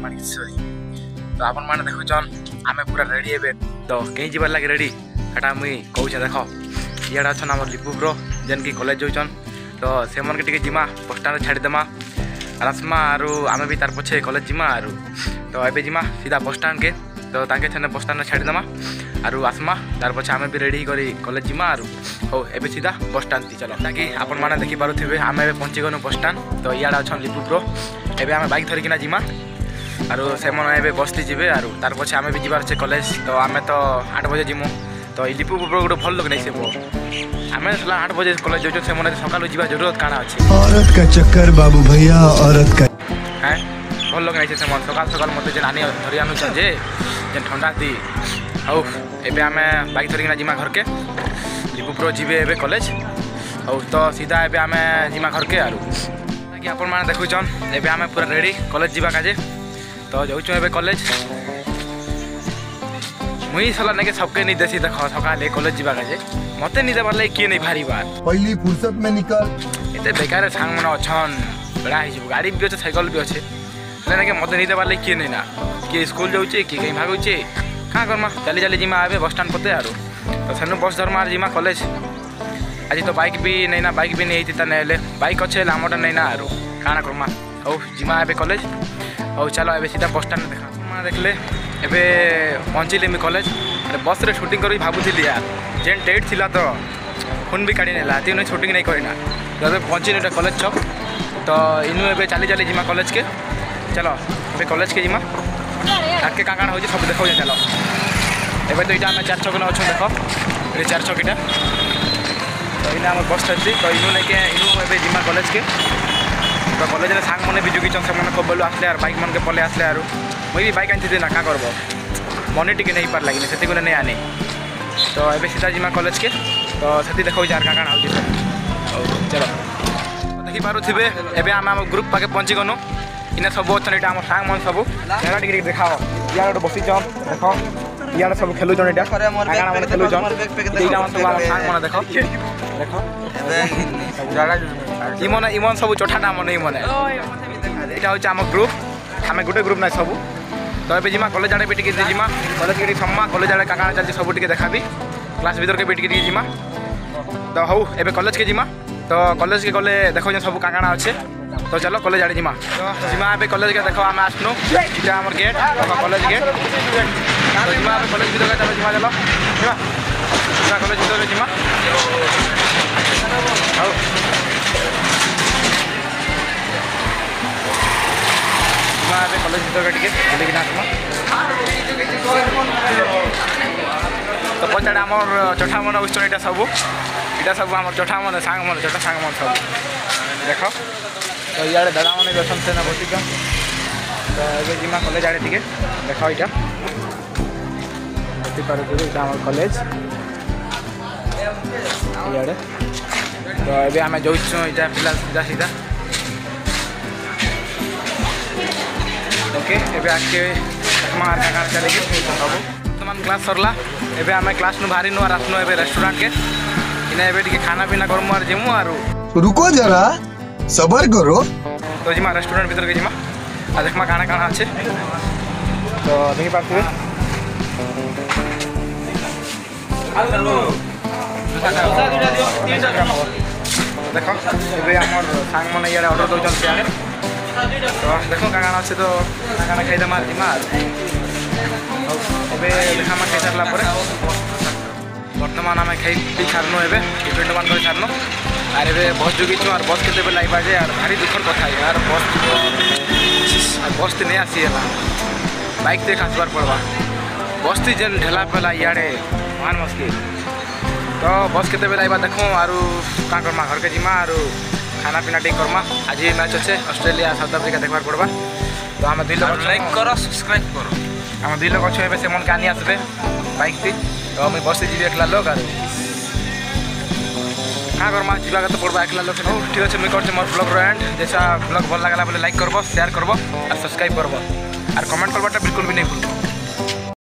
माणिकेश्वरी तो आपण मैंने देखुन आम पूरा रेडी हे तो कहीं जबार लगे रेडी एटा मुई कहूँ देख इे अच्छा आम लिपू ब्रो जेन की कॉलेज जाऊन तो से मन के जिमा बस स्टाण्ड छाड़देमा आसमा आर आम भी तार पछे कॉलेज जिमा आर तो ये जिमा सीधा बस स्टाण्ड के तो ताके छे बस स्टाण्ड छाड़देमा आर आसमा तार पछे आम भी रेडी करी कॉलेज जिमा आर हो ए सीधा बस स्टाण्ड थी चलो ताकि आपण मैंने देखिपे आम ए पहुँची गलु बस स्टाण्ड तो इे अच्छा लिपू ब्रो एबे आम बाइक धरिकिना जिमा आरो से मन ए बस्ती जीवे आर तार पछे आम भी जीवार अच्छे कॉलेज तो आम तो 8 बजे जीमु तो ये लिपू ब्रो गोटे भल लोक नहीं से आम 8 बजे कॉलेज जाऊँ से मन सकाल जीवा जरूरत काना अच्छे औरत का चक्कर बाबू भैया औरत का हैं भल लोक नहीं से मन सकाल सकाल मत नानी धरी आनुछन जे ठंडा थी आउ एबे आम बाइक धरिकिना जिमा घर के लिपू ब्रो जीवे एबे कॉलेज और तो सीधा एबे आम जिमा घर के आर कि आपण मैंने देखुन एबे आम पूरा रेडी कॉलेज जीवा काजे तो जाऊँ एबे कॉलेज मुई सला नहीं सबके नहीं देसी देख सकाले कॉलेज जीवा काजे मत नहीं देवार लगे किए नहीं भारी बार पहली फुर्सत में निकल एते बेकार सांग मन अच्छन बेड़ा हो गाड़ी भी अच्छे साइकिल भी अच्छे ना मत नहीं देवार लगे किए नहीं ना किए स्कूल जाऊे किए कहीं भागुचे क्या करमा चली चली जिमा आए बस स्टाण्ड पते आर तो सेनु बस धर्मा जिमा कॉलेज आज तो बाइक भी नहीं ना बाइक भी नहीं होती ना बाइक अच्छे आमटा नहीं ना आर काଣା करमा हौ जिमा ए कॉलेज और चलो ए सीधा बस स्टाण्ड देखा देखले एबे पहुँचली मुझे कॉलेज बस रे शूटिंग करी भावुली यार जेन डेट थिला तो फोन भी काढ़ी नेला तीन शूटिंग नहीं करना तो पहुँचनी कॉलेज छक तो इनू ए चली चली जिमा कॉलेज के चलो ए कॉलेज के जिमा आगे क्या हो सब देखो चलो एबे तो यहाँ आम 4 छक अच्छे देख ये 4 छक तो इना आम बस स्टैंड तो इनू नहीं के इनू ए जिमा कॉलेज के तो कॉलेज में सांग मैंने भी जुगिचन से मैंने कबलू आसले यार बाइक मन के पले आसले यार मुझे भी बाइक आनी ना क्या करब मनी टी नहीं पार लगे से नहीं आनी तो ये सीधा जिमा कॉलेज के तो से देखो यार क्या हो चलो देखी पारे एवं आम आम ग्रुप पाके पहुँची गनु इन सब अच्छे यहाँ आम सांग मन सब टे देखाओ इे बसी देख इे सब खेलुन यहाँ खेलुन सब आम सांग मन देख देख इमन इमन सब चोठाटा मन इमन यहाँ हूँ आम ग्रुप आम गोटे ग्रुप ना सब तो ये जिमा कॉलेज आड़े भी टी जिमा कॉलेज के सम्मा कॉलेज आड़े क्या चलती सब टी देखा क्लास भीतर के भी टी जिमा तो हूँ एबे कॉलेज के जिमा तो कॉलेज के गले देखो सब क्या अच्छे तो चलो कॉलेज आड़े जिमा तो जिमा ए कॉलेज के देखो आम आसनु इटा आम गेट कॉलेज गेट तो जिमा कॉलेज भीतर चलो जिमा चलो जिमा कॉलेज भीतर जिमा कॉलेज भीतर टे तो पचाड़े आम चोठा मन उच्च यहाँ सब आम चोठा मन सांग मन चोटा सांग मन सब देख तो इे दादा मैंने भी अच्छे ना बसिक तो ये जिमा कॉलेज आड़े टे देख यहाँ बसी पारे आम कॉलेज इे तो ये आम जाऊँ यहाँ पिला सीधा सीधा ओके एबे आके मार का चलेगी सब बर्तमान क्लास सरला एबे आम क्लास नु बाहरी नु आसनु एबे रेस्टोरेंट के इने एबे टिके खाना पीना करमु आर जेमु आरो रुको जरा सबर करो तो जिमा रेस्टोरेंट भीतर के जिमा आ देखमा खाना खाना अच्छे तो देखि पाथबे देखो एबे हमर सांग मन इयाडे ऑर्डर दोचन सियाडे तो देखो क्या अच्छे तो खाना खाई मार जिमा अबे देखा खाई सारा बर्तमान आम खाई पी सारनु ए टिफिन मान कर सारनु आर ए बस जुगिचु और बस के लाइबा जे यार भारी दुखर कथा यार बस तो नहीं आसी है बाइक देख आसबार पड़वा बस थी जेन ढेला पेला इे महान मुश्किल तो बस के लाइबा देखो आर क्या करमा घर के जिमा आर खाना पीना टे करमा आज मैच अच्छे ऑस्ट्रेलिया साउथ अफ्रीका देखबार पड़वा तो आम 2 लोग लाइक करो सब्सक्राइब करो आम 2 लोग अच्छे से मन कानी आसबे बाइक थी तो मुझे बस जी एकला लोग आर क्या करमा जीवा तो पड़वा एकला लोग ठीक अच्छे मुझे कर मोर ब्लॉग एंड जैसा ब्लॉग भल लगा बोले लाइक करब शेयर करब और सब्सक्राइब करब और कमेंट करवाटा बिल्कुल भी नहीं भूल।